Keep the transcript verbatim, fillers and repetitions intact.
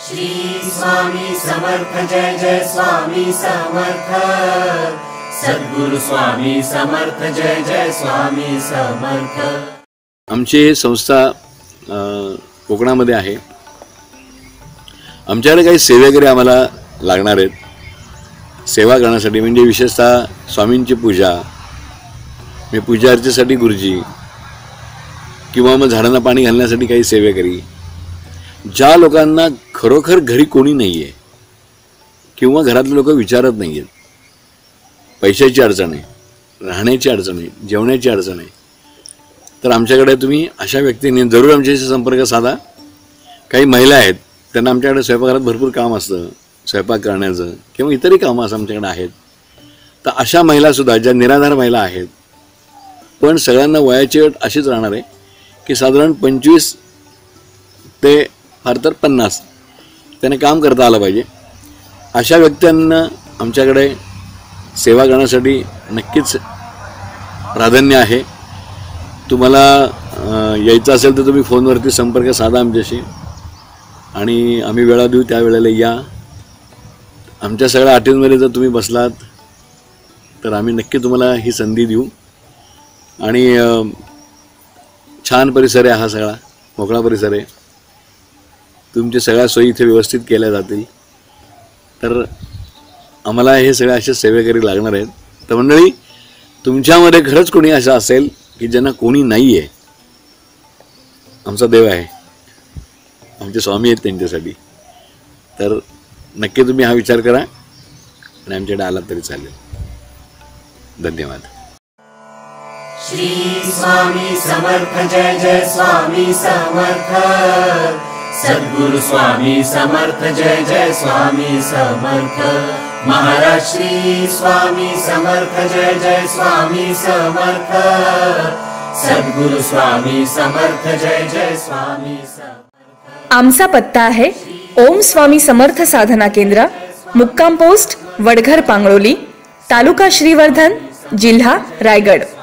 श्री स्वामी समर्थ जय जय स्वामी समर्थ। सद्गुरु स्वामी समर्थ जय जय स्वामी समर्थ। आमची संस्था कोकणामध्ये आहे। आमच्याकडे काही सेवेकरी आम्हाला लागणार आहेत सेवा करण्यासाठी, म्हणजे विशेषतः स्वामींची पूजा, मी पूजा अर्चेसाठी गुरुजी, किंवा मग झाडांना पाणी घालण्यासाठी काही सेवेकरी। ज्या लोकांना खरोखर घरी कोणी नाही आहे किंवा घरातले लोक विचारत नाही आहेत, पैशाची अडचण आहे, राहण्याची अडचण आहे, जेवणाची अडचण आहे, तर आमच्याकडे तुम्ही अशा व्यक्तींनी जरूर आमच्याशी संपर्क साधा। काही महिला आहेत, त्यांना आमच्याकडे स्वयंपाकघरात भरपूर काम असतं, स्वयंपाक करण्याचं किंवा इतरही कामं असं आमच्याकडे आहेत। तर अशा महिलासुद्धा ज्या निराधार महिला आहेत, पण सगळ्यांना वयाची अट अशीच राहणार आहे की साधारण पंचवीस ते फार तर पन्नास त्यांना काम करता आलं पाहिजे। अशा व्यक्तींना आमच्याकडे सेवा करण्यासाठी नक्कीच प्राधान्य आहे। तुम्हाला यायचं असेल तर तुम्ही फोनवरती संपर्क साधा आमच्याशी आणि आम्ही वेळा देऊ, त्या वेळेला या। आमच्या सगळ्या अटींमध्ये जर तुम्ही बसलात तर आम्ही नक्की तुम्हाला ही संधी देऊ। आणि छान परिसर आहे, हा सगळा मोकळा परिसर आहे, तुमच्या सगळ्या सोयी इथे व्यवस्थित केल्या जातील। तर आम्हाला हे सगळे असे सेवेकरी लागणार आहेत। तर मंडळी, तुमच्यामध्ये खरंच कोणी असं असेल की ज्यांना कोणी नाही आहे, आमचा देव आहे, आमचे स्वामी आहेत त्यांच्यासाठी, तर नक्की तुम्ही हा विचार करा आणि आमच्याकडे आलात तरी चालेल। धन्यवाद। श्री स्वामी समर्थ जय जय स्वामी समर्थ। सद्गुरु स्वामी समर्थ जय जय स्वामी समर्थ। महाराज श्री स्वामी समर्थ जय जय स्वामी समर्थ। सद्गुरु स्वामी समर्थ जय जय स्वामी समर्थ। आमचा पत्ता आहे ओम स्वामी समर्थ साधना केंद्र, मुक्काम पोस्ट वडघर पांगळोली, तालुका श्रीवर्धन, जिल्हा रायगड।